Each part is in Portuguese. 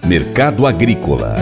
Mercado Agrícola.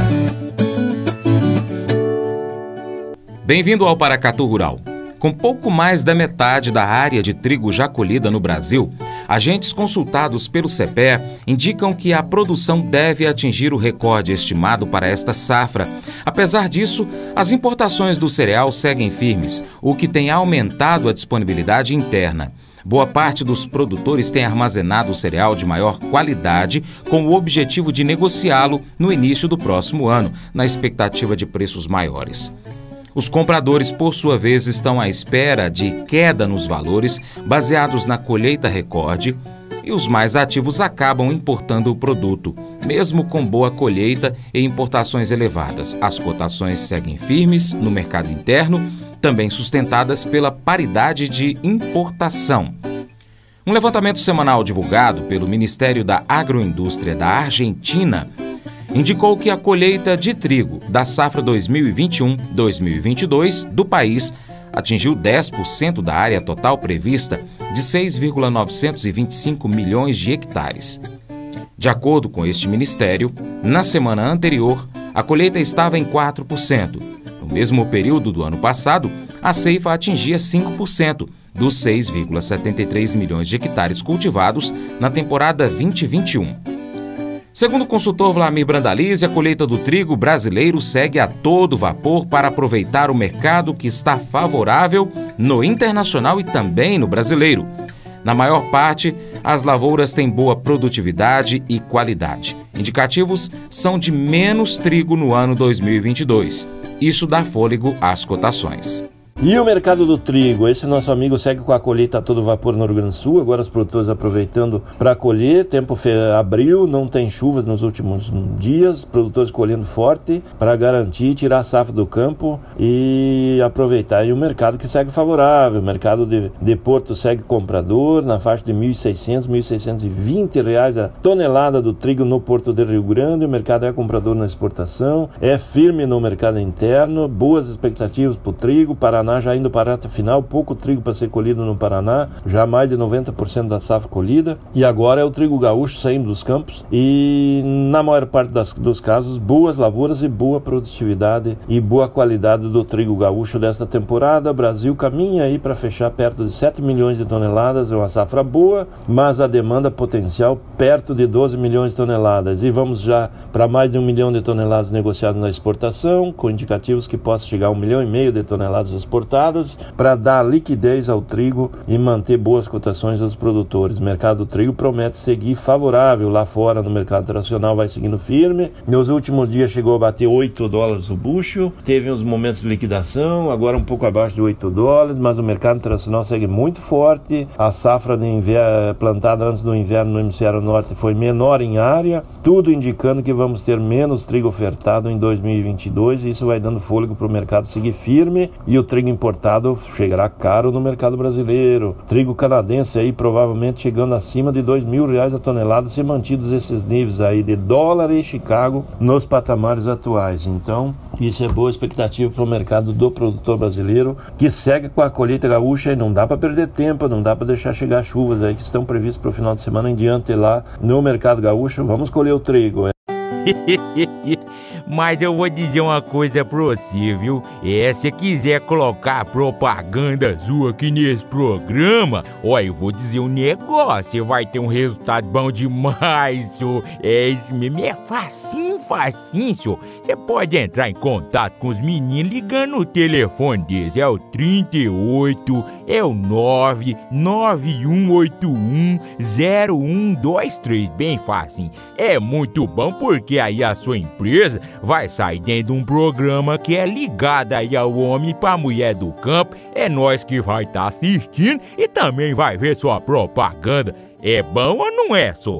Bem-vindo ao Paracatu Rural. Com pouco mais da metade da área de trigo já colhida no Brasil, agentes consultados pelo CEPEA indicam que a produção deve atingir o recorde estimado para esta safra. Apesar disso, as importações do cereal seguem firmes, o que tem aumentado a disponibilidade interna. Boa parte dos produtores tem armazenado o cereal de maior qualidade com o objetivo de negociá-lo no início do próximo ano, na expectativa de preços maiores. Os compradores, por sua vez, estão à espera de queda nos valores baseados na colheita recorde e os mais ativos acabam importando o produto. Mesmo com boa colheita e importações elevadas, as cotações seguem firmes no mercado interno, também sustentadas pela paridade de importação. Um levantamento semanal divulgado pelo Ministério da Agroindústria da Argentina indicou que a colheita de trigo da safra 2021-2022 do país atingiu 10% da área total prevista de 6,925 milhões de hectares. De acordo com este ministério, na semana anterior, a colheita estava em 4%. No mesmo período do ano passado, a ceifa atingia 5% dos 6,73 milhões de hectares cultivados na temporada 2021. Segundo o consultor Vlamir Brandalize, a colheita do trigo brasileiro segue a todo vapor para aproveitar o mercado que está favorável no internacional e também no brasileiro. Na maior parte, as lavouras têm boa produtividade e qualidade. Indicativos são de menos trigo no ano 2022. Isso dá fôlego às cotações. E o mercado do trigo? Esse nosso amigo segue com a colheita a todo vapor no Rio Grande do Sul, agora os produtores aproveitando para colher, tempo abril, não tem chuvas nos últimos dias, produtores colhendo forte para garantir, tirar a safra do campo e aproveitar. E o mercado que segue favorável, o mercado de Porto segue comprador, na faixa de R$ 1.600, R$ 1.620 a tonelada do trigo no Porto de Rio Grande, o mercado é comprador na exportação, é firme no mercado interno, boas expectativas para o trigo, Paraná já indo para a reta final, pouco trigo para ser colhido no Paraná, já mais de 90% da safra colhida, e agora é o trigo gaúcho saindo dos campos e na maior parte dos casos boas lavouras e boa produtividade e boa qualidade do trigo gaúcho desta temporada. O Brasil caminha aí para fechar perto de 7 milhões de toneladas, é uma safra boa, mas a demanda potencial perto de 12 milhões de toneladas e vamos já para mais de 1 milhão de toneladas negociadas na exportação, com indicativos que possa chegar a 1,5 milhão de toneladas exportadas para dar liquidez ao trigo e manter boas cotações aos produtores. O mercado do trigo promete seguir favorável lá fora, no mercado internacional vai seguindo firme. Nos últimos dias chegou a bater $8 o bushel, teve uns momentos de liquidação, agora um pouco abaixo de $8, mas o mercado internacional segue muito forte. A safra de inverno, plantada antes do inverno no hemisfério norte foi menor em área, tudo indicando que vamos ter menos trigo ofertado em 2022 e isso vai dando fôlego para o mercado seguir firme e o trigo importado chegará caro no mercado brasileiro. Trigo canadense aí provavelmente chegando acima de R$2.000 a tonelada, se mantidos esses níveis aí de dólar e Chicago nos patamares atuais. Então, isso é boa expectativa para o mercado do produtor brasileiro, que segue com a colheita gaúcha e não dá para perder tempo, não dá para deixar chegar chuvas aí que estão previstas para o final de semana em diante lá no mercado gaúcho. Vamos colher o trigo. Mas eu vou dizer uma coisa pra você, viu? Se quiser colocar propaganda sua aqui nesse programa, eu vou dizer um negócio, você vai ter um resultado bom demais, senhor. Isso mesmo, é facinho, senhor. Você pode entrar em contato com os meninos ligando o telefone deles, é o 38, é o 991810123, bem facinho. É muito bom porque aí a sua empresa vai sair dentro de um programa que é ligado aí ao homem e pra mulher do campo. É nós que vai estar assistindo e também vai ver sua propaganda. É bom ou não é, só?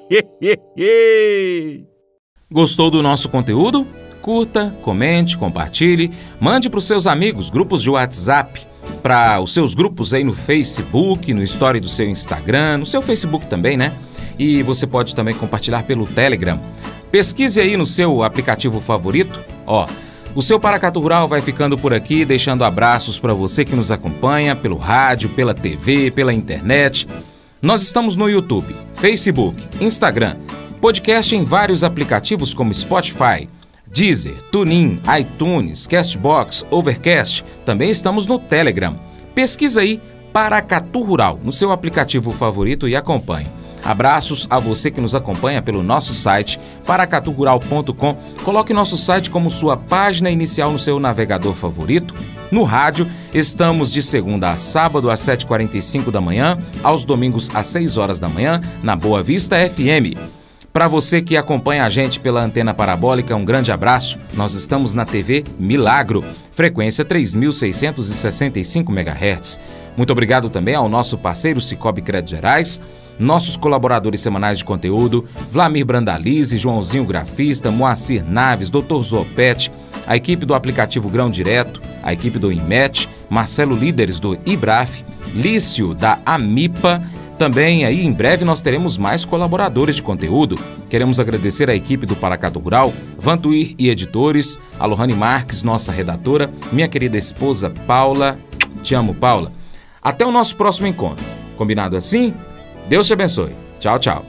Gostou do nosso conteúdo? Curta, comente, compartilhe, mande para os seus amigos, grupos de WhatsApp, para os seus grupos aí no Facebook, no story do seu Instagram, no seu Facebook também, né? E você pode também compartilhar pelo Telegram. Pesquise aí no seu aplicativo favorito. O seu Paracatu Rural vai ficando por aqui, deixando abraços para você que nos acompanha pelo rádio, pela TV, pela internet. Nós estamos no YouTube, Facebook, Instagram Podcast em vários aplicativos como Spotify, Deezer, TuneIn, iTunes, Castbox, Overcast. Também estamos no Telegram. Pesquisa aí Paracatu Rural no seu aplicativo favorito e acompanhe. Abraços a você que nos acompanha pelo nosso site paracaturural.com. Coloque nosso site como sua página inicial no seu navegador favorito. No rádio, estamos de segunda a sábado às 7h45 da manhã, aos domingos às 6 horas da manhã, na Boa Vista FM. Para você que acompanha a gente pela antena parabólica, um grande abraço. Nós estamos na TV Milagro, frequência 3.665 MHz. Muito obrigado também ao nosso parceiro Cicobi Crédito Gerais, nossos colaboradores semanais de conteúdo, Vlamir Brandalize, Joãozinho Grafista, Moacir Naves, Dr. Zopete, a equipe do aplicativo Grão Direto, a equipe do IMET, Marcelo Líderes do IBRAF, Lício da Amipa. Também aí em breve nós teremos mais colaboradores de conteúdo. Queremos agradecer a equipe do Paracatu Rural, Vantuir e Editores, a Lohane Marques, nossa redatora, minha querida esposa Paula. Te amo, Paula. Até o nosso próximo encontro. Combinado assim? Deus te abençoe. Tchau, tchau.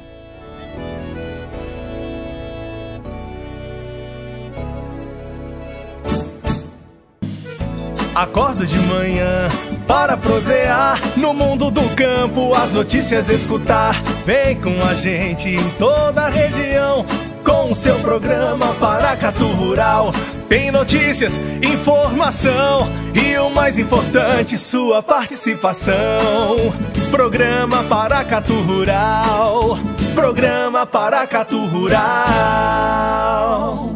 Acordo de manhã para prosear no mundo do campo, as notícias escutar. Vem com a gente em toda a região com o seu programa Paracatu Rural. Tem notícias, informação e o mais importante, sua participação. Programa Paracatu Rural. Programa Paracatu Rural.